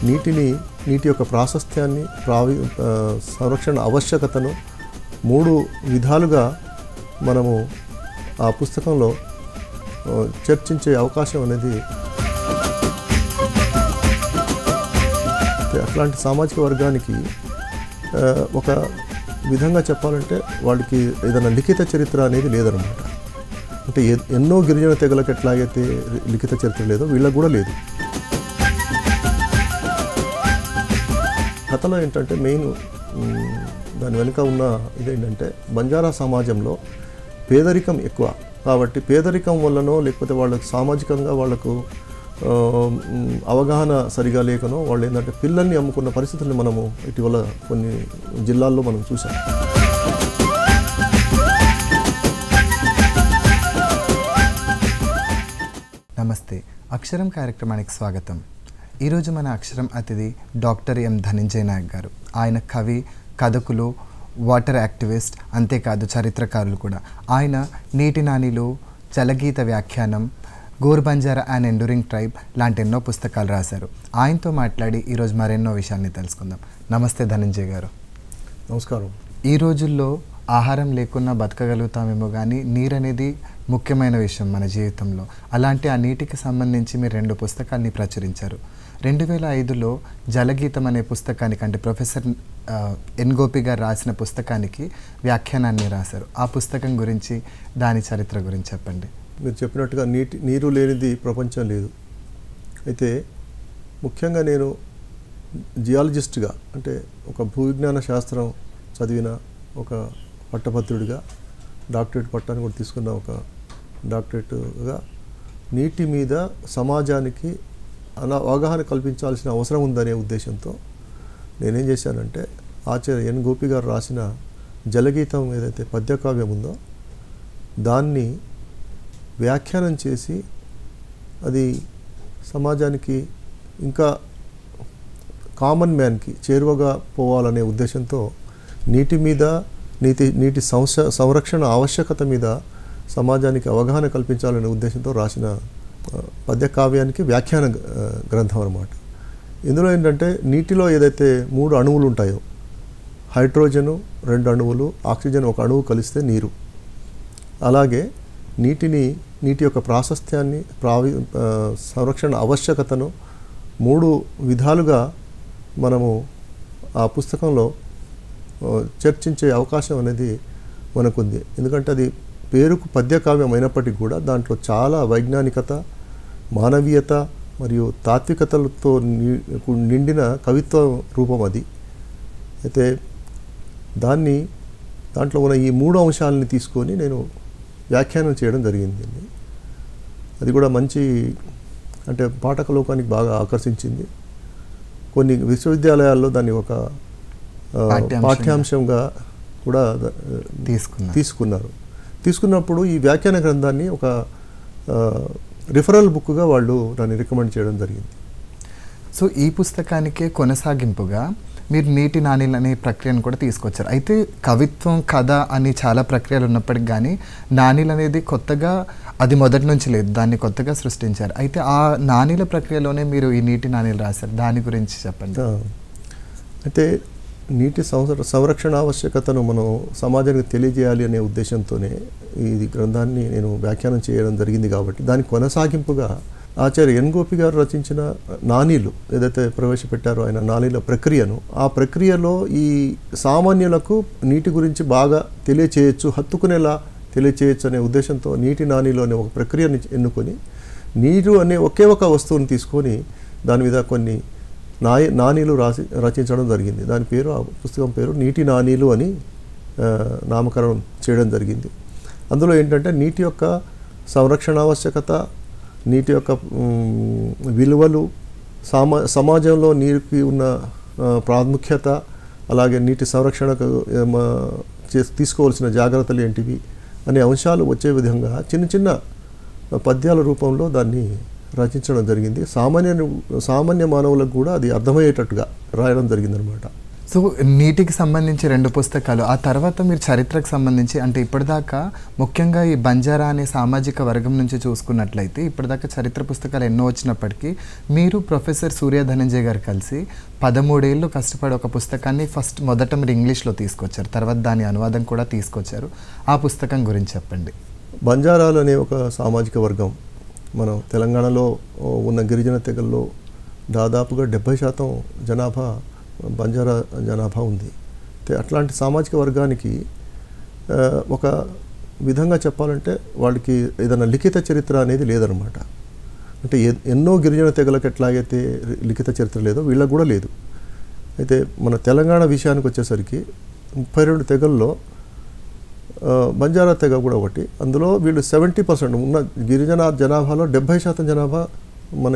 నీటి యొక్క ప్రాశస్త్యాన్ని సంరక్షణ ఆవశ్యకతను 3 విధాలుగా మనము ఆ పుస్తకంలో చర్చించే అవకాశం అనేది అట్లాంటి సామాజిక వర్గానికి ఒక విధంగా చెప్పాలంటే వాళ్ళకి ఏదైనా లిఖిత చరిత్ర అనేది లేదనమాట. అంటే ఎన్నో గిరిజన తెగలకు ఎట్లాగైతే లిఖిత చరిత్ర లేదో వీళ్ళకు కూడా లేదు. కథలో ఏంటంటే మెయిన్ దాని వెనుక ఉన్న ఇదేంటంటే బంజారా సమాజంలో పేదరికం ఎక్కువ కాబట్టి పేదరికం వల్లనో లేకపోతే వాళ్ళకు సామాజికంగా వాళ్ళకు అవగాహన సరిగా లేకనో వాళ్ళు ఏంటంటే పిల్లల్ని అమ్ముకున్న పరిస్థితుల్ని మనము ఇటీవల కొన్ని జిల్లాల్లో మనం చూసాం. నమస్తే, అక్షరం కార్యక్రమానికి స్వాగతం. ఈరోజు మన అక్షరం అతిథి డాక్టర్ ఎం ధనంజయ నాయక్ గారు. ఆయన కవి, కథకులు, వాటర్ యాక్టివిస్ట్, అంతేకాదు చరిత్రకారులు కూడా. ఆయన నీటి నానిలు, జలగీత వ్యాఖ్యానం, గోర్బంజారా అండ్ ఎండూరింగ్ ట్రైబ్ లాంటి ఎన్నో పుస్తకాలు రాశారు. ఆయనతో మాట్లాడి ఈరోజు మరెన్నో విషయాల్ని తెలుసుకుందాం. నమస్తే ధనంజయ్ గారు. నమస్కారం. ఈ రోజుల్లో ఆహారం లేకున్నా బతకగలుగుతామేమో కానీ నీరు అనేది ముఖ్యమైన విషయం మన జీవితంలో. అలాంటి ఆ నీటికి సంబంధించి మీరు 2 పుస్తకాల్ని ప్రచురించారు. 2005లో జలగీతం అనే పుస్తకానికి, అంటే ప్రొఫెసర్ ఎన్ గోపి గారు రాసిన పుస్తకానికి వ్యాఖ్యానాన్ని రాశారు. ఆ పుస్తకం గురించి, దాని చరిత్ర గురించి చెప్పండి. మీరు చెప్పినట్టుగా నీరు లేనిది ప్రపంచం లేదు. అయితే ముఖ్యంగా నేను జియాలజిస్ట్గా, అంటే ఒక భూవిజ్ఞాన శాస్త్రం చదివిన ఒక పట్టభద్రుడిగా, డాక్టరేట్ పట్టాన్ని కూడా తీసుకున్న ఒక డాక్టరేట్గా నీటి మీద సమాజానికి అవగాహన కల్పించాల్సిన అవసరం ఉందనే ఉద్దేశంతో నేనేం చేశానంటే ఆచార్య ఎన్ గోపి గారు రాసిన జలగీతం ఏదైతే పద్యకావ్యం ఉందో దాన్ని వ్యాఖ్యానం చేసి అది సమాజానికి ఇంకా కామన్ మ్యాన్కి చేరువగా పోవాలనే ఉద్దేశంతో నీటి మీద నీటి సంరక్షణ ఆవశ్యకత మీద సమాజానికి అవగాహన కల్పించాలనే ఉద్దేశంతో రాసిన పద్యకావ్యానికి వ్యాఖ్యాన గ్రంథం అన్నమాట. ఇందులో ఏంటంటే నీటిలో ఏదైతే 3 అణువులు ఉంటాయో, హైడ్రోజను 2 అణువులు, ఆక్సిజన్ 1 అణువు కలిస్తే నీరు. అలాగే నీటి యొక్క ప్రాశస్త్యాన్ని సంరక్షణ ఆవశ్యకతను 3 విధాలుగా మనము ఆ పుస్తకంలో చర్చించే అవకాశం అనేది మనకుంది. ఎందుకంటే అది పేరుకు పద్యకావ్యం అయినప్పటికీ కూడా దాంట్లో చాలా వైజ్ఞానికత, మానవీయత మరియు తాత్వికతలతో నిండిన కవిత్వ రూపం అది. అయితే దాంట్లో ఉన్న ఈ 3 అంశాలని తీసుకొని నేను వ్యాఖ్యానం చేయడం జరిగింది. అది కూడా మంచి, అంటే పాఠక లోకానికి బాగా ఆకర్షించింది. కొన్ని విశ్వవిద్యాలయాల్లో దాన్ని ఒక పాఠ్యాంశంగా కూడా తీసుకున్నప్పుడు ఈ వ్యాఖ్యాన గ్రంథాన్ని ఒక రిఫరల్ బుక్గా వాళ్ళు దాన్ని రికమెండ్ చేయడం జరిగింది. సో ఈ పుస్తకానికే కొనసాగింపుగా మీరు నీటి నాణీలు అనే ప్రక్రియను కూడా తీసుకొచ్చారు. అయితే కవిత్వం, కథ అని చాలా ప్రక్రియలు ఉన్నప్పటికీ కానీ నాణీలు అనేది కొత్తగా, అది మొదటి నుంచి లేదు, దాన్ని కొత్తగా సృష్టించారు. అయితే ఆ నాణీల ప్రక్రియలోనే మీరు ఈ నీటి నాణీలు రాశారు. దాని గురించి చెప్పండి. అయితే నీటి సంరక్షణ ఆవశ్యకతను మనం సమాజానికి తెలియజేయాలి అనే ఉద్దేశంతోనే ఈ గ్రంథాన్ని నేను వ్యాఖ్యానం చేయడం జరిగింది. కాబట్టి దానికి కొనసాగింపుగా ఆచార్య ఎన్ గోపి గారు రచించిన నాణీలు ఏదైతే ప్రవేశపెట్టారో ఆయన నాణీల ప్రక్రియను, ఆ ప్రక్రియలో ఈ సామాన్యులకు నీటి గురించి బాగా తెలియచేయచ్చు, హత్తుకునేలా తెలియచేయచ్చు అనే ఉద్దేశంతో నీటి నాణీలు అనే ఒక ప్రక్రియని ఎన్నుకొని నీరు అనే ఒకే ఒక వస్తువుని తీసుకొని దాని మీద కొన్ని నాణీలు రచించడం జరిగింది. దాని పేరు, ఆ పుస్తకం పేరు నీటి నాణీలు అని నామకరణం చేయడం జరిగింది. అందులో ఏంటంటే నీటి యొక్క సంరక్షణ ఆవశ్యకత, నీటి యొక్క విలువలు, సమాజంలో నీరుకి ఉన్న ప్రాముఖ్యత, అలాగే నీటి సంరక్షణకు తీసుకోవాల్సిన జాగ్రత్తలు ఏంటివి అనే అంశాలు వచ్చే విధంగా చిన్న చిన్న పద్యాల రూపంలో దాన్ని రచించడం జరిగింది. సామాన్య మానవులకు కూడా అది అర్థమయ్యేటట్టుగా రాయడం జరిగిందనమాట. సో నీటికి సంబంధించి 2 పుస్తకాలు, ఆ తర్వాత మీరు చరిత్రకు సంబంధించి అంటే ఇప్పటిదాకా ముఖ్యంగా ఈ బంజారా అనే సామాజిక వర్గం నుంచి చూసుకున్నట్లయితే ఇప్పటిదాకా చరిత్ర పుస్తకాలు ఎన్నో వచ్చినప్పటికీ మీరు ప్రొఫెసర్ సూర్య ధనంజయ్ గారు కలిసి 13 ఏళ్ళు కష్టపడి ఒక పుస్తకాన్ని మొదట మీరు ఇంగ్లీష్లో తీసుకొచ్చారు, తర్వాత దాని అనువాదం కూడా తీసుకొచ్చారు. ఆ పుస్తకం గురించి చెప్పండి. బంజారాలు అనే ఒక సామాజిక వర్గం మనం తెలంగాణలో ఉన్న గిరిజన తెగల్లో దాదాపుగా 70% జనాభా బంజారా జనాభా ఉంది. అట్లాంటి సామాజిక వర్గానికి ఒక విధంగా చెప్పాలంటే వాళ్ళకి ఏదైనా లిఖిత చరిత్ర అనేది లేదనమాట. అంటే ఎన్నో గిరిజన తెగలకు ఎట్లాగైతే లిఖిత చరిత్ర లేదో వీళ్ళకి కూడా లేదు. అయితే మన తెలంగాణ విషయానికి వచ్చేసరికి 32 తెగల్లో బంజారా తెగ కూడా ఒకటి. అందులో వీళ్ళు 70% ఉన్న గిరిజన జనాభాలో 70% జనాభా మన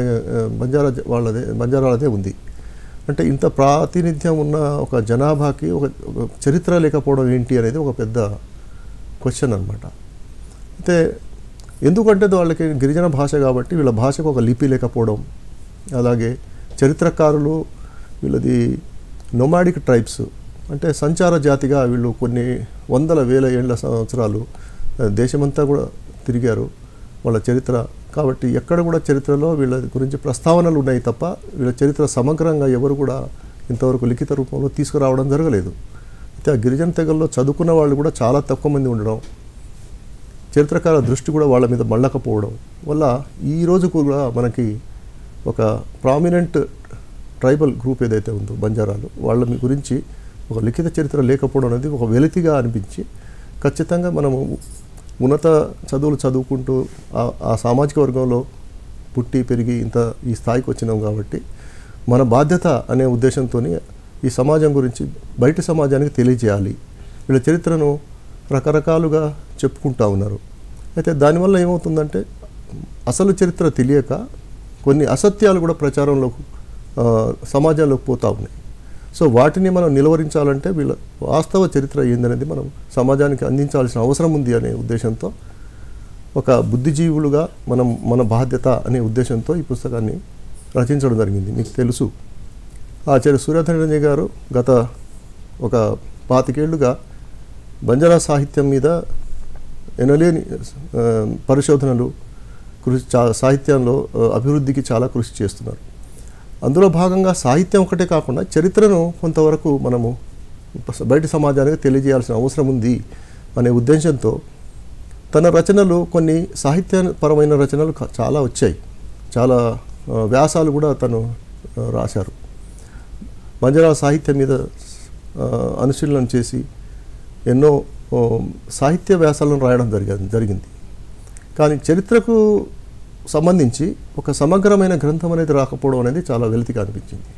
బంజారాలదే ఉంది. అంటే ఇంత ప్రాతినిధ్యం ఉన్న ఒక జనాభాకి ఒక చరిత్ర లేకపోవడం ఏంటి అనేది ఒక పెద్ద క్వశ్చన్ అనమాట. అయితే ఎందుకంటే వాళ్ళకి గిరిజన భాష కాబట్టి వీళ్ళ భాషకు ఒక లిపి లేకపోవడం, అలాగే చరిత్రకారులు వీళ్ళది నొమాడిక్ ట్రైబ్స్ అంటే సంచార జాతిగా వీళ్ళు కొన్ని వందల వేల ఏళ్ల సంవత్సరాలు దేశమంతా కూడా తిరిగారు వాళ్ళ చరిత్ర. కాబట్టి ఎక్కడ కూడా చరిత్రలో వీళ్ళ గురించి ప్రస్తావనలు ఉన్నాయి తప్ప వీళ్ళ చరిత్ర సమగ్రంగా ఎవరు కూడా ఇంతవరకు లిఖిత రూపంలో తీసుకురావడం జరగలేదు. అయితే ఆ గిరిజన తెగల్లో చదువుకున్న వాళ్ళు కూడా చాలా తక్కువ మంది ఉండడం, చరిత్రకారుల దృష్టి కూడా వాళ్ళ మీద మళ్ళకపోవడం వల్ల ఈరోజు కూడా మనకి ఒక ప్రామినెంట్ ట్రైబల్ గ్రూప్ ఏదైతే ఉందో బంజారాలు, వాళ్ళ గురించి ఒక లిఖిత చరిత్ర లేకపోవడం అనేది ఒక వెలితిగా అనిపించి ఖచ్చితంగా మనము ఉన్నత చదువులు చదువుకుంటూ ఆ సామాజిక వర్గంలో పుట్టి పెరిగి ఈ స్థాయికి వచ్చినాం కాబట్టి మన బాధ్యత అనే ఉద్దేశంతో ఈ సమాజం గురించి బయట సమాజానికి తెలియజేయాలి. వీళ్ళ చరిత్రను రకరకాలుగా చెప్పుకుంటూ ఉన్నారు. అయితే దానివల్ల ఏమవుతుందంటే అసలు చరిత్ర తెలియక కొన్ని అసత్యాలు కూడా ప్రచారంలోకి సమాజంలోకి పోతూ ఉన్నాయి. సో వాటిని మనం నిలువరించాలంటే వీళ్ళ వాస్తవ చరిత్ర ఏందనేది మనం సమాజానికి అందించాల్సిన అవసరం ఉంది అనే ఉద్దేశంతో ఒక బుద్ధిజీవులుగా మన బాధ్యత అనే ఉద్దేశంతో ఈ పుస్తకాన్ని రచించడం జరిగింది. మీకు తెలుసు ఆచార్య సూర్య ధనంజయ్ గారు గత ఒక 25 ఏళ్లుగా బంజారా సాహిత్యం మీద ఎనలేని పరిశోధనలు సాహిత్యంలో అభివృద్ధికి చాలా కృషి చేస్తున్నారు. అందులో భాగంగా సాహిత్యం ఒకటే కాకుండా చరిత్రను కొంతవరకు మనము బయట సమాజానికి తెలియజేయాల్సిన అవసరం ఉంది అనే ఉద్దేశంతో తన రచనలు కొన్ని సాహిత్యపరమైన రచనలు చాలా వచ్చాయి. చాలా వ్యాసాలు కూడా తను రాశారు. బంజారా సాహిత్యం మీద అనుశీలన చేసి ఎన్నో సాహిత్య వ్యాసాలను రాయడం జరిగింది. కానీ చరిత్రకు సంబంధించి ఒక సమగ్రమైన గ్రంథం అనేది రాకపోవడం అనేది చాలా వెలితిగా అనిపించింది.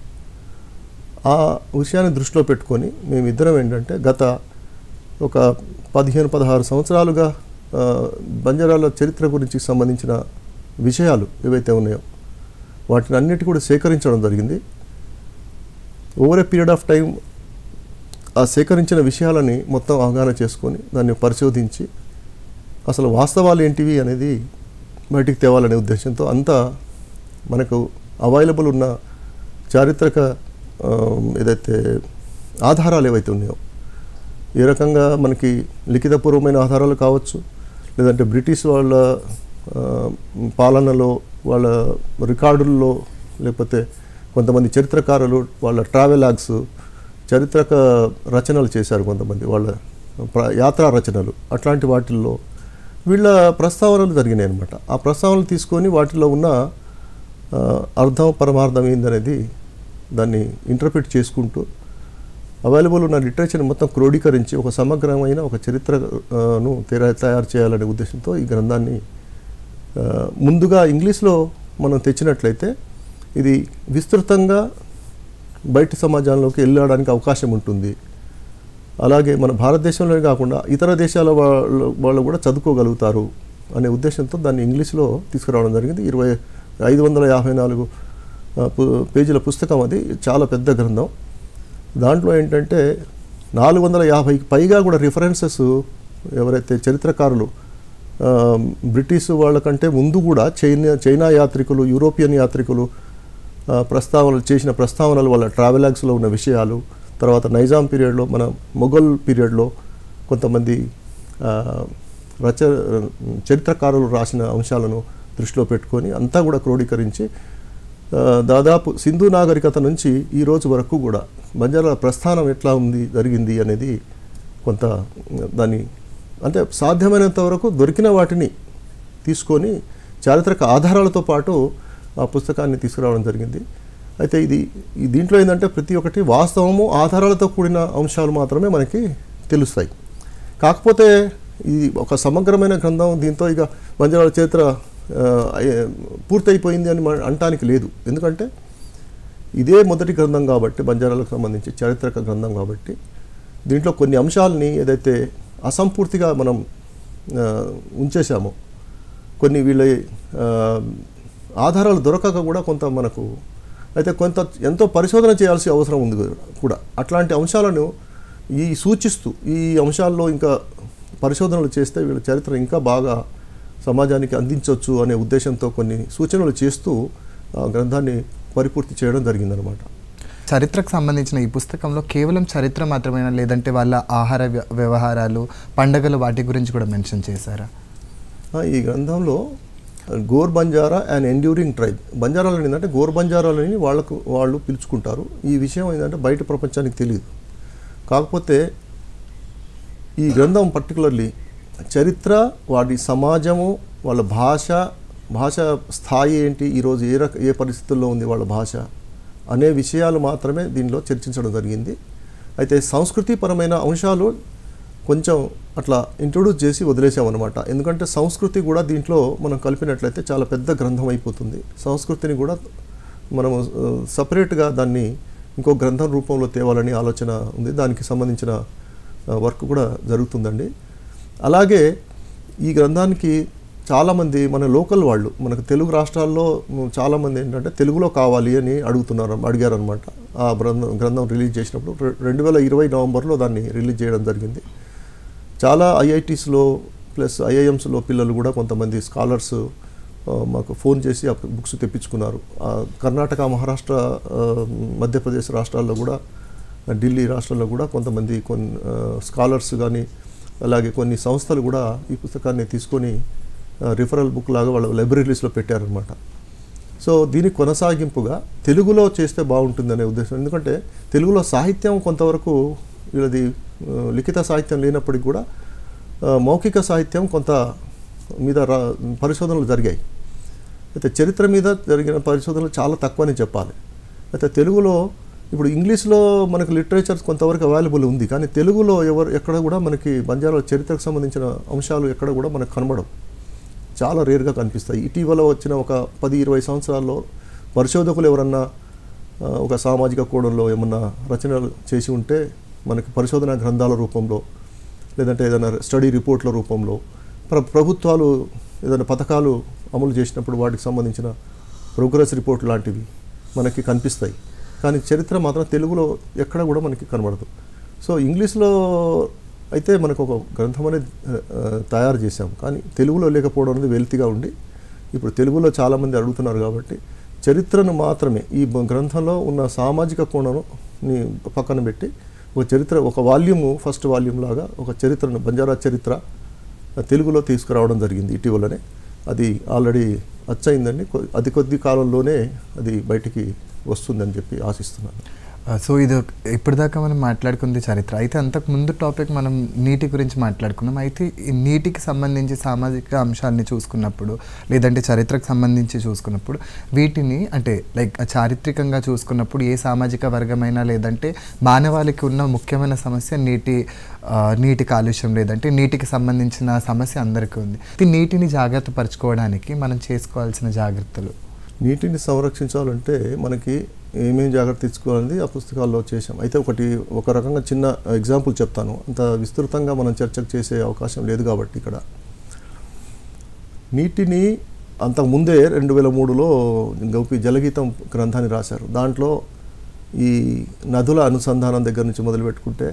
ఆ విషయాన్ని దృష్టిలో పెట్టుకొని మేమిద్దరం ఏంటంటే గత ఒక 15-16 సంవత్సరాలుగా బంజారాల చరిత్ర గురించి సంబంధించిన విషయాలు ఏవైతే ఉన్నాయో వాటిని అన్నిటి కూడా సేకరించడం జరిగింది. Over a period of time ఆ సేకరించిన విషయాలని మొత్తం అవగాహన చేసుకొని దాన్ని పరిశోధించి అసలు వాస్తవాలు ఏంటివి అనేది బయటికి తేవాలనే ఉద్దేశంతో అంతా మనకు అవైలబుల్ ఉన్న చారిత్రక ఏదైతే ఆధారాలు ఏవైతే ఉన్నాయో, ఏ రకంగా మనకి లిఖితపూర్వమైన ఆధారాలు కావచ్చు, లేదంటే బ్రిటిష్ వాళ్ళ పాలనలో వాళ్ళ రికార్డుల్లో, లేకపోతే కొంతమంది చరిత్రకారులు వాళ్ళ ట్రావెలాగ్స్ చరిత్రక రచనలు చేశారు, కొంతమంది వాళ్ళ యాత్రా రచనలు, అట్లాంటి వాటిల్లో వీళ్ళ ప్రస్తావనలు జరిగినాయి అన్నమాట. ఆ ప్రస్తావనలు తీసుకొని వాటిలో ఉన్న అర్థం పరమార్థం ఏందనేది దాన్ని ఇంటర్ప్రిట్ చేసుకుంటూ అవైలబుల్ ఉన్న లిటరేచర్ని మొత్తం క్రోడీకరించి ఒక సమగ్రమైన ఒక చరిత్రను తయారు చేయాలనే ఉద్దేశంతో ఈ గ్రంథాన్ని ముందుగా ఇంగ్లీష్లో మనం తెచ్చినట్లయితే ఇది విస్తృతంగా బయట సమాజంలోకి వెళ్ళడానికి అవకాశం ఉంటుంది. అలాగే మన భారతదేశంలోనే కాకుండా ఇతర దేశాల వాళ్ళు కూడా చదువుకోగలుగుతారు అనే ఉద్దేశంతో దాన్ని ఇంగ్లీష్లో తీసుకురావడం జరిగింది. 554 పేజీల పుస్తకం. అది చాలా పెద్ద గ్రంథం. దాంట్లో ఏంటంటే 450కి పైగా కూడా రిఫరెన్సెస్ ఎవరైతే చరిత్రకారులు బ్రిటిష్ వాళ్ళకంటే ముందు కూడా చైనా యాత్రికులు, యూరోపియన్ యాత్రికులు చేసిన ప్రస్తావనలు, వాళ్ళ ట్రావెలాగ్స్లో ఉన్న విషయాలు, తర్వాత నైజాం పీరియడ్లో, మన మొఘల్ పీరియడ్లో కొంతమంది చరిత్రకారులు రాసిన అంశాలను దృష్టిలో పెట్టుకొని అంతా కూడా క్రోడీకరించి దాదాపు సింధు నాగరికత నుంచి ఈ రోజు వరకు కూడా బంజారాల ప్రస్థానం ఎట్లా జరిగింది అనేది కొంత దాన్ని అంటే సాధ్యమైనంత వరకు దొరికిన వాటిని తీసుకొని చారిత్రక ఆధారాలతో పాటు ఆ పుస్తకాన్ని తీసుకురావడం జరిగింది. అయితే దీంట్లో ఏంటంటే ప్రతి ఒక్కటి వాస్తవము ఆధారాలతో కూడిన అంశాలు మాత్రమే మనకి తెలుస్తాయి. కాకపోతే ఇది ఒక సమగ్రమైన గ్రంథం, దీంతో ఇక బంజారాల చరిత్ర పూర్తయిపోయింది అని అనటానికి లేదు. ఎందుకంటే ఇదే మొదటి గ్రంథం కాబట్టి, బంజారాలకు సంబంధించి చారిత్రక గ్రంథం కాబట్టి దీంట్లో కొన్ని అంశాలని ఏదైతే అసంపూర్తిగా మనం ఉంచేశామో, కొన్ని వీళ్ళ ఆధారాలు దొరకక కూడా కొంత మనకు అయితే ఎంతో పరిశోధన చేయాల్సిన అవసరం ఉంది కూడా. అట్లాంటి అంశాలను సూచిస్తూ ఈ అంశాల్లో ఇంకా పరిశోధనలు చేస్తే వీళ్ళ చరిత్ర ఇంకా బాగా సమాజానికి అందించవచ్చు అనే ఉద్దేశంతో కొన్ని సూచనలు చేస్తూ గ్రంథాన్ని పరిపూర్తి చేయడం జరిగిందనమాట. చరిత్రకు సంబంధించిన ఈ పుస్తకంలో కేవలం చరిత్ర మాత్రమేనా, లేదంటే వాళ్ళ ఆహార వ్యవహారాలు, పండగలు, వాటి గురించి కూడా మెన్షన్ చేశారా? ఈ గ్రంథంలో Gor Banjara and enduring tribe, బంజారాలు ఏంటంటే గోర్ బంజారాలని వాళ్ళు పిలుచుకుంటారు. ఈ విషయం ఏంటంటే బయట ప్రపంచానికి తెలియదు. కాకపోతే ఈ గ్రంథం పర్టికులర్లీ చరిత్ర, వాటి సమాజము, వాళ్ళ భాష స్థాయి ఏంటి, ఈరోజు ఏ పరిస్థితుల్లో ఉంది వాళ్ళ భాష అనే విషయాలు మాత్రమే దీనిలో చర్చించడం జరిగింది. అయితే సంస్కృతిపరమైన అంశాలు కొంచెం అట్లా ఇంట్రొడ్యూస్ చేసి వదిలేసామన్నమాట. ఎందుకంటే సంస్కృతి కూడా దీంట్లో మనం కలిపినట్లయితే చాలా పెద్ద గ్రంథం అయిపోతుంది. సంస్కృతిని కూడా మనము సపరేట్గా దాన్ని ఇంకో గ్రంథం రూపంలో తేవాలని ఆలోచన ఉంది. దానికి సంబంధించిన వర్క్ కూడా జరుగుతుందండి. అలాగే ఈ గ్రంథానికి చాలామంది మన లోకల్ వాళ్ళు, మనకు తెలుగు రాష్ట్రాల్లో చాలామంది ఏంటంటే తెలుగులో కావాలి అని అడిగారనమాట. ఆ గ్రంథం రిలీజ్ చేసినప్పుడు 2020 నవంబర్లో దాన్ని రిలీజ్ చేయడం జరిగింది. చాలా ఐఐటీస్లో ప్లస్ ఐఐఎమ్స్లో పిల్లలు కూడా కొంతమంది స్కాలర్స్ మాకు ఫోన్ చేసి ఆ బుక్స్ తెప్పించుకున్నారు. కర్ణాటక, మహారాష్ట్ర, మధ్యప్రదేశ్ రాష్ట్రాల్లో కూడా, ఢిల్లీ రాష్ట్రాల్లో కూడా కొంతమంది స్కాలర్స్ కానీ అలాగే కొన్ని సంస్థలు కూడా ఈ పుస్తకాన్ని తీసుకొని రిఫరల్ బుక్ లాగా వాళ్ళ లైబ్రరీస్లో పెట్టారనమాట. సో దీనికి కొనసాగింపుగా తెలుగులో చేస్తే బాగుంటుందనే ఉద్దేశం. ఎందుకంటే తెలుగులో సాహిత్యం కొంతవరకు వీళ్ళది లిఖిత సాహిత్యం లేనప్పటికీ కూడా మౌఖిక సాహిత్యం కొంత మీద పరిశోధనలు జరిగాయి. అయితే చరిత్ర మీద జరిగిన పరిశోధనలు చాలా తక్కువని చెప్పాలి. అయితే తెలుగులో ఇప్పుడు ఇంగ్లీష్లో మనకు లిటరేచర్ కొంతవరకు అవైలబుల్ ఉంది, కానీ తెలుగులో ఎక్కడ కూడా మనకి బంజారా చరిత్రకు సంబంధించిన అంశాలు ఎక్కడ కూడా మనకు కనబడవు, చాలా రేర్గా కనిపిస్తాయి. ఇటీవల వచ్చిన ఒక 10-20 సంవత్సరాల్లో పరిశోధకులు ఎవరన్నా ఒక సామాజిక కోణంలో ఏమన్నా రచనలు చేసి ఉంటే మనకి పరిశోధన గ్రంథాల రూపంలో లేదంటే ఏదైనా స్టడీ రిపోర్ట్ల రూపంలో ప్రభుత్వాలు ఏదైనా పథకాలు అమలు చేసినప్పుడు వాటికి సంబంధించిన ప్రోగ్రెస్ రిపోర్ట్ లాంటివి మనకి కనిపిస్తాయి. కానీ చరిత్ర మాత్రం తెలుగులో ఎక్కడ కూడా మనకి కనబడదు. సో ఇంగ్లీష్లో అయితే మనకు ఒక గ్రంథం అనేది తయారు చేశాం, కానీ తెలుగులో లేకపోవడం అనేది వెల్తిగా ఉండి ఇప్పుడు తెలుగులో చాలామంది అడుగుతున్నారు కాబట్టి చరిత్రను మాత్రమే ఈ గ్రంథంలో ఉన్న సామాజిక కోణంని పక్కన పెట్టి ఒక వాల్యూమ్, ఫస్ట్ వాల్యూమ్ లాగా ఒక చరిత్రను, బంజారా చరిత్ర తెలుగులో తీసుకురావడం జరిగింది ఇటీవలనే. అది ఆల్రెడీ అచ్చయిందండి. అతి కొద్ది కాలంలోనే అది బయటికి వస్తుందని చెప్పి ఆశిస్తున్నాను. సో ఇది ఇప్పటిదాకా మనం మాట్లాడుకుంది చరిత్ర. అయితే అంతకు ముందు టాపిక్ మనం నీటి గురించి మాట్లాడుకున్నాం. అయితే ఈ నీటికి సంబంధించి సామాజిక అంశాలని చూసుకున్నప్పుడు లేదంటే చరిత్రకు సంబంధించి చూసుకున్నప్పుడు వీటిని అంటే లైక్ చారిత్రకంగా చూసుకున్నప్పుడు ఏ సామాజిక వర్గమైనా లేదంటే మానవాళికి ఉన్న ముఖ్యమైన సమస్య నీటి కాలుష్యం లేదంటే నీటికి సంబంధించిన సమస్య అందరికీ ఉంది. ఈ నీటిని జాగ్రత్త పరచుకోవడానికి మనం చేసుకోవాల్సిన జాగ్రత్తలు, నీటిని సంరక్షించాలంటే మనకి ఏమేమి జాగ్రత్త తీసుకోవాలని ఆ పుస్తకాల్లో చేశాం. అయితే ఒక రకంగా చిన్న ఎగ్జాంపుల్ చెప్తాను. అంత విస్తృతంగా మనం చర్చకు చేసే అవకాశం లేదు కాబట్టి ఇక్కడ నీటిని అంతకుముందే 2003లో గౌపి జలగీతం గ్రంథాన్ని రాశారు. దాంట్లో ఈ నదుల అనుసంధానం దగ్గర నుంచి మొదలుపెట్టుకుంటే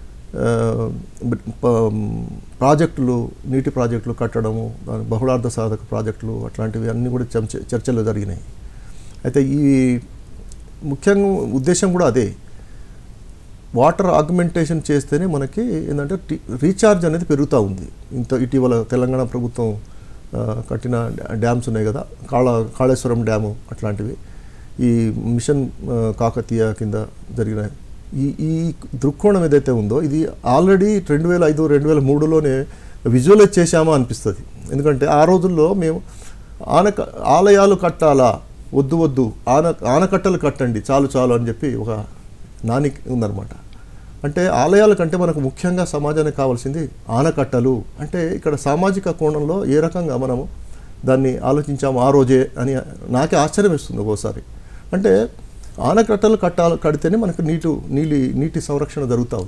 ప్రాజెక్టులు, నీటి ప్రాజెక్టులు కట్టడము, బహుళార్థ సాధక ప్రాజెక్టులు అట్లాంటివి అన్నీ కూడా చర్చలు జరిగినాయి. అయితే ఈ ముఖ్యంగా ఉద్దేశం కూడా అదే. వాటర్ ఆగ్మెంటేషన్ చేస్తేనే మనకి ఏంటంటే రీఛార్జ్ అనేది పెరుగుతూ ఉంది. ఇటీవల తెలంగాణ ప్రభుత్వం కట్టిన డ్యామ్స్ ఉన్నాయి కదా, కాళేశ్వరం డ్యాము అట్లాంటివి, ఈ మిషన్ కాకతీయ కింద జరిగిన ఈ దృక్కోణం ఏదైతే ఉందో ఇది ఆల్రెడీ 2005, 2003లోనే విజువలైజ్ చేశామా అనిపిస్తుంది. ఎందుకంటే ఆ రోజుల్లో మేము ఆలయాలు కట్టాలా, వద్దు ఆనకట్టలు కట్టండి చాలు అని చెప్పి ఒక నాని ఉందన్నమాట. అంటే ఆలయాల కంటే మనకు ముఖ్యంగా సమాజానికి కావాల్సింది ఆనకట్టలు. అంటే ఇక్కడ సామాజిక కోణంలో ఏ రకంగా మనము దాన్ని ఆలోచించాము ఆ రోజే అని నాకే ఆశ్చర్యం ఇస్తుంది ఒక్కోసారి. అంటే ఆనకట్టలు కడితేనే మనకు నీటి సంరక్షణ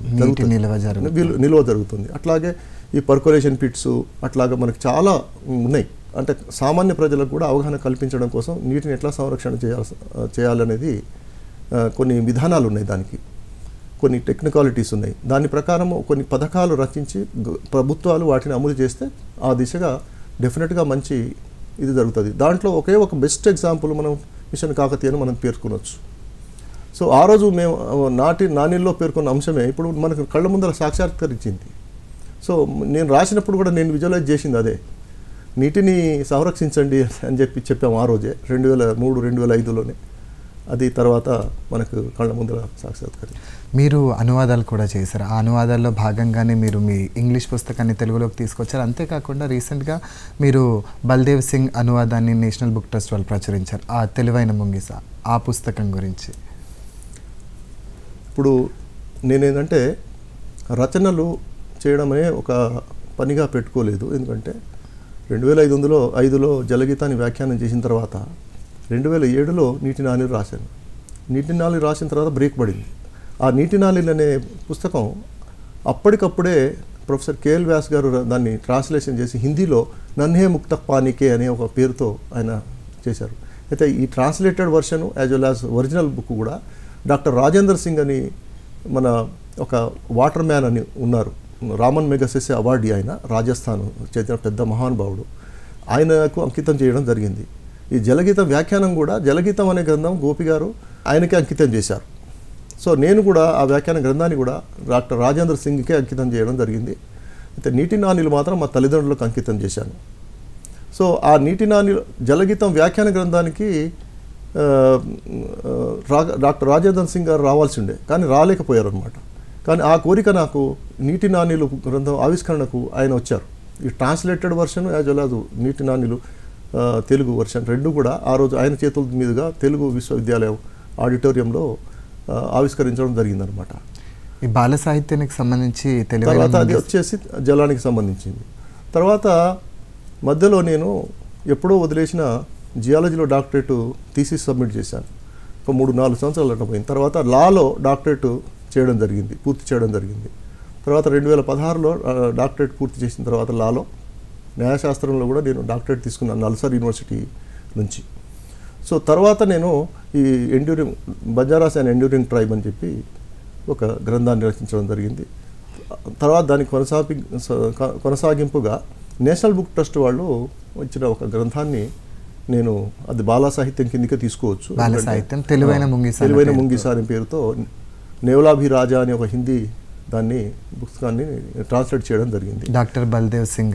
నిల్వ జరుగుతుంది. అట్లాగే ఈ పర్కులేషన్ పిట్స్ అట్లాగే మనకు చాలా ఉన్నాయి. అంటే సామాన్య ప్రజలకు కూడా అవగాహన కల్పించడం కోసం నీటిని ఎట్లా సంరక్షణ చేయాలనేది కొన్ని విధానాలు ఉన్నాయి, దానికి కొన్ని టెక్నికాలిటీస్ ఉన్నాయి. దాని ప్రకారం కొన్ని పథకాలు రచించి ప్రభుత్వాలు వాటిని అమలు చేస్తే ఆ దిశగా డెఫినెట్గా మంచి ఇది జరుగుతుంది. దాంట్లో ఒక బెస్ట్ ఎగ్జాంపుల్ మనం మిషన్ కాకతీయను మనం పేర్కొనవచ్చు. సో ఆ రోజు మేము నాణ్యంలో పేర్కొన్న అంశమే ఇప్పుడు మనకు కళ్ళ ముందర సాక్షాత్కరించింది. సో నేను రాసినప్పుడు కూడా నేను విజువలైజ్ చేసింది అదే, నీటిని సంరక్షించండి అని చెప్పాము ఆ రోజే 2003, 2005లోనే. అది తర్వాత మనకు కళ్ళ ముందర సాక్షాత్కరించింది. మీరు అనువాదాలు కూడా చేశారు. ఆ అనువాదాల్లో భాగంగానే మీరు మీ ఇంగ్లీష్ పుస్తకాన్ని తెలుగులోకి తీసుకొచ్చారు. అంతేకాకుండా రీసెంట్గా మీరు బల్దేవ్ సింగ్ అనువాదాన్ని నేషనల్ బుక్ ట్రస్ట్ వాళ్ళు ప్రచురించారు, ఆ తెలివైన ముంగిస, ఆ పుస్తకం గురించి. ఇప్పుడు నేనేంటంటే రచనలు చేయడమే ఒక పనిగా పెట్టుకోలేదు. ఎందుకంటే 2005లో జలగీతాన్ని వ్యాఖ్యానం చేసిన తర్వాత 2007లో నీటి నాళీలు రాశాను. నీటి నాళీలు రాసిన తర్వాత బ్రేక్ పడింది. ఆ నీటి నాళీలు అనే పుస్తకం అప్పటికప్పుడే ప్రొఫెసర్ కేఎల్ వ్యాస్ గారు దాన్ని ట్రాన్స్లేషన్ చేసి హిందీలో నన్హే ముక్త పానికే అనే ఒక పేరుతో ఆయన చేశారు. అయితే ఈ translated version as well as original book కూడా డాక్టర్ రాజేందర్ సింగ్ అని మన ఒక వాటర్ మ్యాన్ అని ఉన్నారు, రామన్ మెగసెసే అవార్డీ, ఆయన రాజస్థాన్ చెందిన పెద్ద మహానుభావుడు, ఆయనకు అంకితం చేయడం జరిగింది. ఈ జలగీతం వ్యాఖ్యానం కూడా, జలగీతం అనే గ్రంథం గోపి గారు ఆయనకే అంకితం చేశారు. సో నేను కూడా ఆ వ్యాఖ్యాన గ్రంథాన్ని కూడా డాక్టర్ రాజేంద్ర సింగ్కే అంకితం చేయడం జరిగింది. అయితే నీటి నాణీలు మాత్రం మా తల్లిదండ్రులకు అంకితం చేశాను. సో ఆ నీటి నాణీలు జలగీతం వ్యాఖ్యాన గ్రంథానికి డాక్టర్ రాజేంద్ర సింగ్ గారు రావాల్సి ఉండే, కానీ రాలేకపోయారు అనమాట. కానీ ఆ కోరిక నాకు నీటి నాణీలు గ్రంథం ఆవిష్కరణకు ఆయన వచ్చారు. ఈ translated version as well as నీటి నాణీలు తెలుగు వర్షన్ రెండు కూడా ఆ రోజు ఆయన చేతుల మీదుగా తెలుగు విశ్వవిద్యాలయం ఆడిటోరియంలో ఆవిష్కరించడం జరిగిందనమాట. ఈ బాల సాహిత్యానికి సంబంధించి తర్వాత అది వచ్చేసి జలానికి సంబంధించింది. తర్వాత మధ్యలో నేను ఎప్పుడో వదిలేసిన జియాలజీలో డాక్టరేట్ థీసిస్ సబ్మిట్ చేశాను. ఒక 3-4 సంవత్సరాలు అట్టపోయింది. తర్వాత లాలో డాక్టరేట్ పూర్తి చేయడం జరిగింది. తర్వాత 2016లో డాక్టరేట్ పూర్తి చేసిన తర్వాత లాలో న్యాయశాస్త్రంలో కూడా నేను డాక్టరేట్ తీసుకున్నాను నల్సార్ యూనివర్సిటీ నుంచి. సో తర్వాత నేను ఈ బంజారాస్ అండ్ ఎండ్యూరింగ్ ట్రైబ్ అని చెప్పి ఒక గ్రంథాన్ని రచించడం జరిగింది. తర్వాత దానికి కొనసాగింపుగా నేషనల్ బుక్ ట్రస్ట్ వాళ్ళు ఇచ్చిన ఒక గ్రంథాన్ని నేను అది బాలా సాహిత్యం కిందకే తీసుకోవచ్చు. తెలివైన ముంగిస అనే పేరుతో నేవలాభిరాజా అనే ఒక హిందీ పుస్తకాన్ని ట్రాన్స్లేట్ చేయడం జరిగింది. డాక్టర్ బల్దేవ్ సింగ్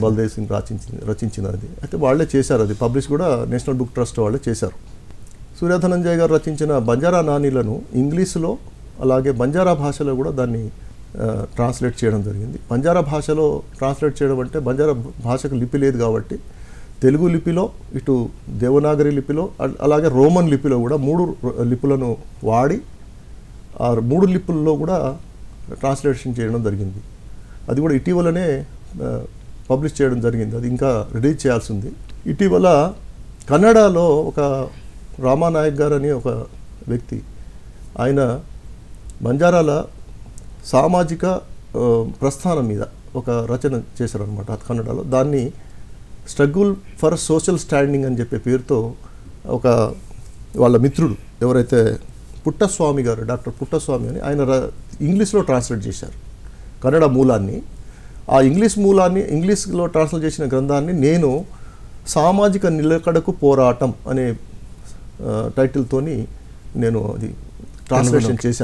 రచించినది. అయితే వాళ్ళే చేశారు, అది పబ్లిష్ కూడా నేషనల్ బుక్ ట్రస్ట్ వాళ్ళే చేశారు. సూర్యధనంజయ్ గారు రచించిన బంజారా నాణీలను ఇంగ్లీష్లో అలాగే బంజారా భాషలో కూడా దాన్ని ట్రాన్స్లేట్ చేయడం జరిగింది. బంజారా భాషలో ట్రాన్స్లేట్ చేయడం అంటే బంజారా భాషకు లిపి లేదు కాబట్టి తెలుగు లిపిలో, ఇటు దేవనాగరి లిపిలో, అలాగే రోమన్ లిపిలో కూడా 3 లిపులను వాడి ఆ 3 లిపుల్లో కూడా ట్రాన్స్లేషన్ చేయడం జరిగింది. అది కూడా ఇటీవలనే పబ్లిష్ చేయడం జరిగింది. అది ఇంకా రిలీజ్ చేయాల్సి ఉంది. ఇటీవల కన్నడలో ఒక రామానాయక్ గారు అని ఒక వ్యక్తి, ఆయన బంజారాల సామాజిక ప్రస్థానం మీద ఒక రచన చేశారనమాట కన్నడలో. దాన్ని స్ట్రగుల్ ఫర్ సోషల్ స్టాండింగ్ అని చెప్పే పేరుతో ఒక వాళ్ళ మిత్రుడు ఎవరైతే పుట్టస్వామి గారు, డాక్టర్ పుట్టస్వామి అని, ఆయన ఇంగ్లీష్లో ట్రాన్స్లేట్ చేశారు కన్నడ మూలాన్ని. ఆ ఇంగ్లీష్లో ట్రాన్స్లేట్ చేసిన గ్రంథాన్ని నేను సామాజిక నిలకడకు పోరాటం అనే టైటిల్తోని నేను అది ట్రాన్స్లేషన్ చేశాను.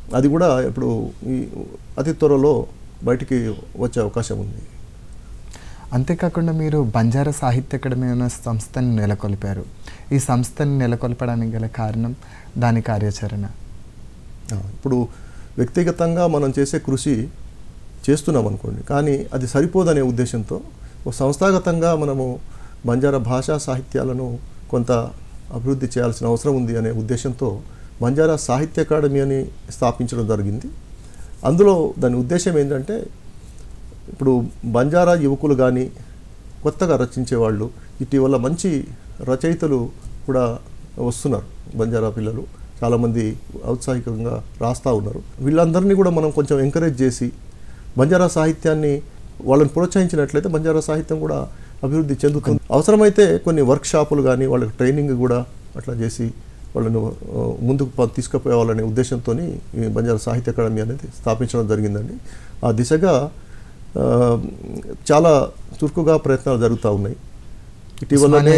అది కూడా ఇప్పుడు ఈ అతి త్వరలో బయటికి వచ్చే అవకాశం ఉంది. అంతేకాకుండా మీరు బంజారా సాహిత్య అకాడమీ అనే సంస్థని నెలకొల్పారు. ఈ సంస్థని నెలకొల్పడానికి గల కారణం, దాని కార్యాచరణ? ఇప్పుడు వ్యక్తిగతంగా మనం చేసే కృషి చేస్తున్నాం అనుకోండి, కానీ అది సరిపోదనే ఉద్దేశంతో సంస్థాగతంగా మనము బంజారా భాషా సాహిత్యాలను కొంత అభివృద్ధి చేయాల్సిన అవసరం ఉంది అనే ఉద్దేశంతో బంజారా సాహిత్య అకాడమీ అని స్థాపించడం జరిగింది. అందులో దాని ఉద్దేశం ఏంటంటే, ఇప్పుడు బంజారా యువకులు కానీ కొత్తగా రచించేవాళ్ళు, ఇటీవల మంచి రచయితలు కూడా వస్తున్నారు. బంజారా పిల్లలు చాలామంది ఔత్సాహికంగా రాస్తూ ఉన్నారు. వీళ్ళందరినీ కూడా మనం కొంచెం ఎంకరేజ్ చేసి బంజారా సాహిత్యాన్ని వాళ్ళని ప్రోత్సహించినట్లయితే బంజారా సాహిత్యం కూడా అభివృద్ధి చెందుతుంది. అవసరమైతే కొన్ని వర్క్షాపులు కానీ వాళ్ళకి ట్రైనింగ్ కూడా అట్లా చేసి వాళ్ళను ముందుకు తీసుకుపోవాలనే ఉద్దేశంతో ఈ బంజారా సాహిత్య అకాడమీ అనేది స్థాపించడం జరిగిందండి. ఆ దిశగా చాలా చురుకుగా ప్రయత్నాలు జరుగుతూ ఉన్నాయి. ఇటీవలనే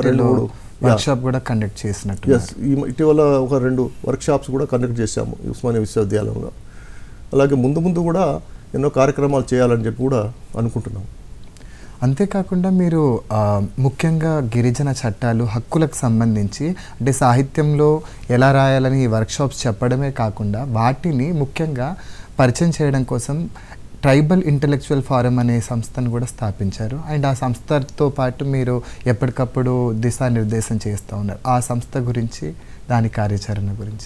ఇటీవల ఒక 2 వర్క్షాప్స్ కూడా కండక్ట్ చేశాము ఉస్మానియా విశ్వవిద్యాలయంలో. అలాగే ముందు కూడా ఎన్నో కార్యక్రమాలు చేయాలని చెప్పి కూడా అనుకుంటున్నాం. అంతేకాకుండా మీరు ముఖ్యంగా గిరిజన చట్టాలు, హక్కులకు సంబంధించి అంటే సాహిత్యంలో ఎలా రాయాలని ఈ వర్క్షాప్స్ చెప్పడమే కాకుండా వాటిని ముఖ్యంగా పరిచయం చేయడం కోసం ట్రైబల్ ఇంటలెక్చువల్ ఫోరం అనే సంస్థను కూడా స్థాపించారు. అండ్ ఆ సంస్థతో పాటు మీరు ఎప్పటికప్పుడు దిశానిర్దేశం చేస్తూ ఉన్నారు. ఆ సంస్థ గురించి, దాని కార్యాచరణ గురించి?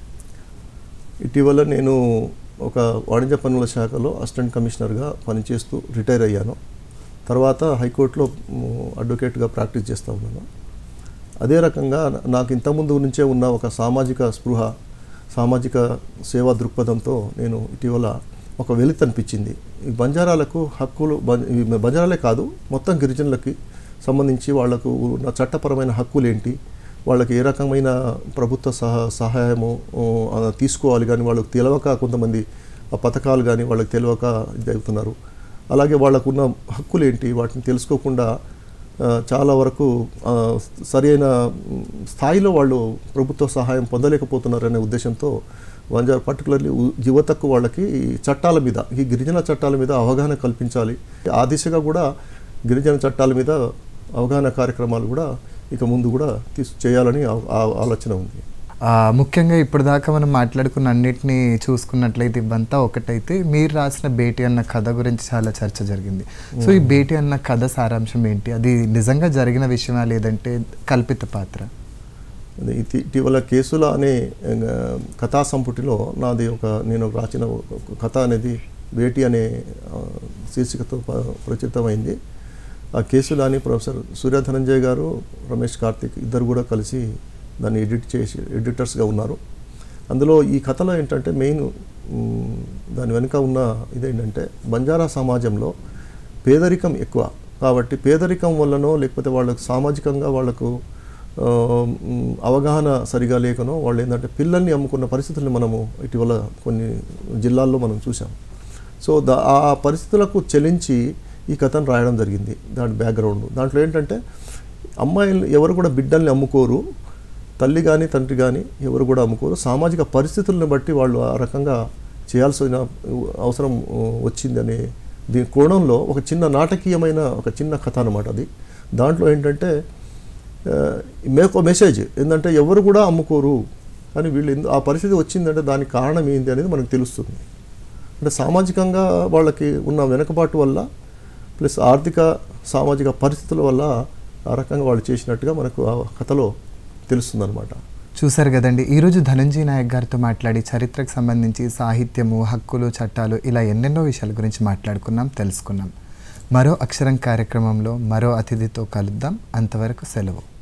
ఇటీవల నేను ఒక వాణిజ్య పన్నుల శాఖలో అసిస్టెంట్ కమిషనర్గా పనిచేస్తూ రిటైర్ అయ్యాను. తర్వాత హైకోర్టులో అడ్వకేట్గా ప్రాక్టీస్ చేస్తూ ఉన్నాను. అదే రకంగా నాకు ఇంతకుముందు నుంచే ఉన్న ఒక సామాజిక స్పృహ, సామాజిక సేవా దృక్పథంతో నేను ఇటీవల ఒక వెలితి అనిపించింది. ఈ బంజారాలకు హక్కులు, బంజారాలే కాదు మొత్తం గిరిజనులకి సంబంధించి వాళ్లకు ఉన్న చట్టపరమైన హక్కులు ఏంటి, వాళ్ళకి ఏ రకమైన ప్రభుత్వ సహాయము తీసుకోవాలి కానీ వాళ్ళకు తెలియక కొంతమంది పథకాలు కానీ వాళ్ళకి తెలియక ఇది అవుతున్నారు. అలాగే వాళ్ళకున్న హక్కులు ఏంటి వాటిని తెలుసుకోకుండా చాలా వరకు సరైన స్థాయిలో వాళ్ళు ప్రభుత్వ సహాయం పొందలేకపోతున్నారు అనే ఉద్దేశంతో బంజారా పర్టికులర్లీ యువతకు వాళ్ళకి చట్టాల మీద, ఈ గిరిజన చట్టాల మీద అవగాహన కల్పించాలి. ఆ దిశగా కూడా గిరిజన చట్టాల మీద అవగాహన కార్యక్రమాలు కూడా ఇక ముందు కూడా చేయాలని ఆలోచన ఉంది. ముఖ్యంగా ఇప్పటిదాకా మనం మాట్లాడుకున్న అన్నిటినీ చూసుకున్నట్లయితే ఇవంతా ఒకటైతే మీరు రాసిన భేటీ అన్న కథ గురించి చాలా చర్చ జరిగింది. సో ఈ భేటీ అన్న కథ సారాంశం ఏంటి? అది నిజంగా జరిగిన విషయమా లేదంటే కల్పిత పాత్ర? ఇటీవల కేసుల అనే కథా సంపుటిలో నాది నేను రాసిన కథ అనేది భేటీ అనే శీర్షికతో ప్రచురితమైంది. ఆ కేసుల అని ప్రొఫెసర్ సూర్య ధనంజయ్ గారు, రమేష్ కార్తిక్ ఇద్దరు కూడా కలిసి దాన్ని ఎడిటర్స్గా ఉన్నారు. అందులో ఈ కథలో ఏంటంటే మెయిన్ దాని వెనుక ఉన్న ఇదేంటంటే బంజారా సమాజంలో పేదరికం ఎక్కువ కాబట్టి పేదరికం వల్లనో లేకపోతే వాళ్ళకు సామాజికంగా వాళ్ళకు అవగాహన సరిగా లేకనో వాళ్ళు ఏంటంటే పిల్లల్ని అమ్ముకున్న పరిస్థితుల్ని మనము ఇటీవల కొన్ని జిల్లాల్లో మనం చూసాం. సో ఆ పరిస్థితులకు చెలించి ఈ కథను రాయడం జరిగింది. దాని బ్యాక్గ్రౌండ్ దాంట్లో ఏంటంటే అమ్మాయిలు ఎవరు కూడా బిడ్డల్ని అమ్ముకోరు, తల్లి కానీ తండ్రి కానీ ఎవరు కూడా అమ్ముకోరు. సామాజిక పరిస్థితులను బట్టి వాళ్ళు ఆ రకంగా చేయాల్సిన అవసరం వచ్చిందనే దీని కోణంలో ఒక చిన్న నాటకీయమైన ఒక చిన్న కథ అన్నమాట అది. దాంట్లో ఏంటంటే మెసేజ్ ఏంటంటే ఎవరు కూడా అమ్ముకోరు కానీ వీళ్ళు ఆ పరిస్థితి వచ్చిందంటే దానికి కారణం ఏంటి అనేది మనకు తెలుస్తుంది. అంటే సామాజికంగా వాళ్ళకి ఉన్న వెనుకబాటు వల్ల ప్లస్ ఆర్థిక సామాజిక పరిస్థితుల వల్ల ఆ రకంగా వాళ్ళు చేసినట్టుగా మనకు ఆ కథలో తెలుస్తుందన్నమాట. చూసారు కదండి, ఈరోజు ధనంజయ్ నాయక్ గారితో మాట్లాడి చరిత్రకు సంబంధించి సాహిత్యము, హక్కులు, చట్టాలు ఇలా ఎన్నెన్నో విషయాల గురించి మాట్లాడుకున్నాం, తెలుసుకున్నాం. మరో అక్షరం కార్యక్రమంలో మరో అతిథితో కలుద్దాం. అంతవరకు సెలవు.